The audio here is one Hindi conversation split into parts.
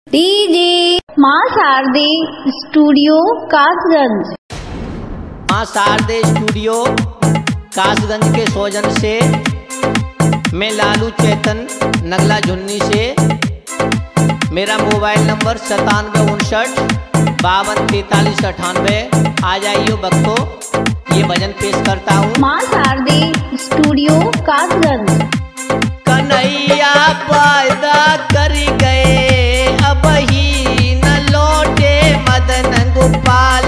डीजे माँ शारदे स्टूडियो कासगंज। माँ शारदे स्टूडियो कासगंज के सौजन से मैं लालू चेतन नगला झुन्नी से, मेरा मोबाइल नंबर 9759524398। आ जाइयो भक्तों, ये भजन पेश करता हूँ। माँ शारदे स्टूडियो कासगंज। कन्हैया वायदा कर गए अब ही न लौटे मदन गोपाल,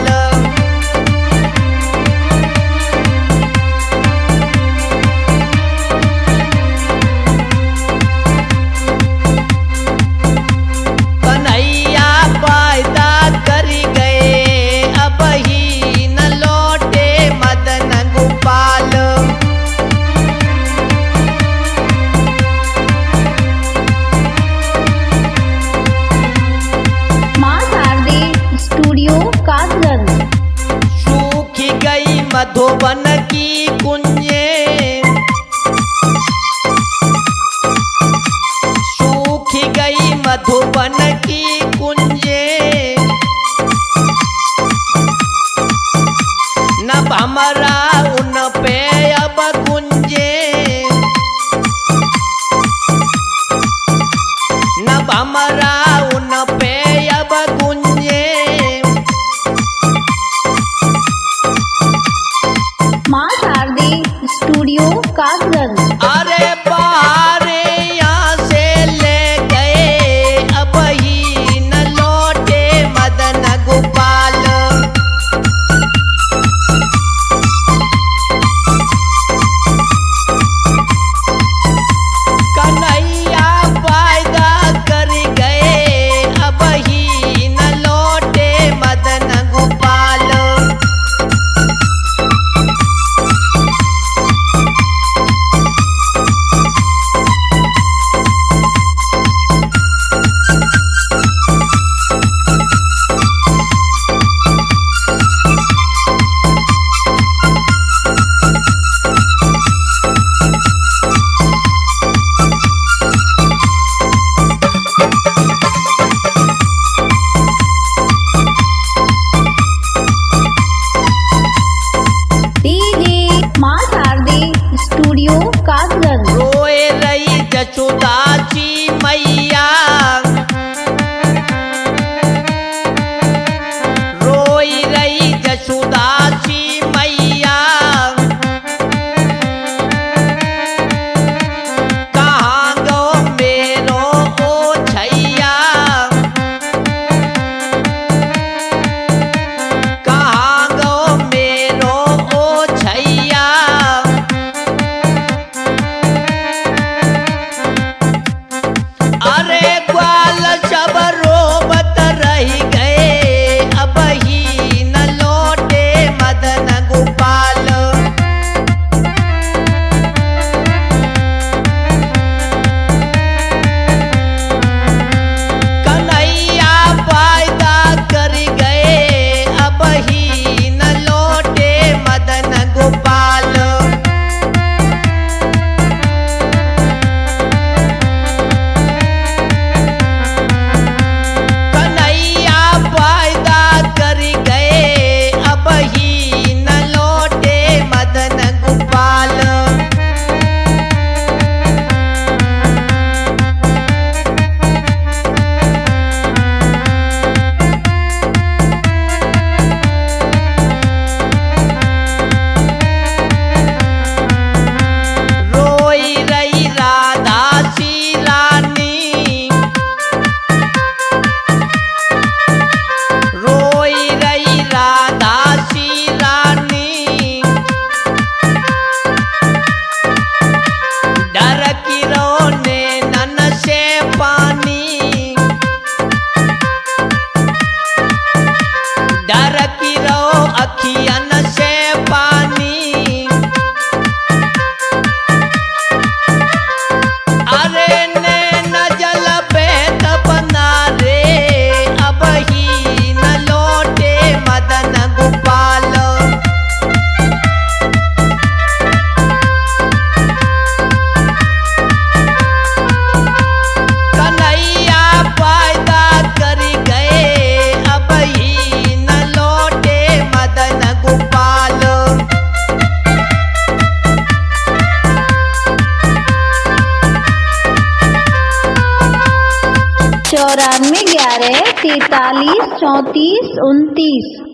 कन्हैया वायदा कर गए अब ही न लौटे मदन गोपाल। स्टूडियो कासगंज। सूखी गई मधुबन की कुंजें, सूखी गई मधुबन की कुंजें, नभ हमरा उन पे अब गुंजे, नभ हमरा उन पे अब गुंजे। माँ शारदे स्टूडियो कासगंज। अरे बाहरे यहाँ से ले गए अब ही न लौटे मदन गोपाल, कन्हैया वायदा कर गए 94 11 43 34 29।